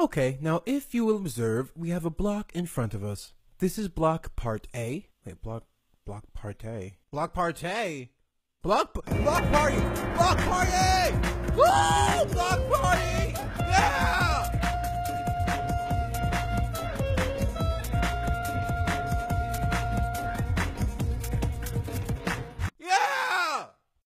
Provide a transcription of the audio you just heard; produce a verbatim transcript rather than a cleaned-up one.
Okay, now if you will observe, we have a block in front of us. This is block part A. Wait, block, block part A. Block part A? Block, block party! Block party! Woo!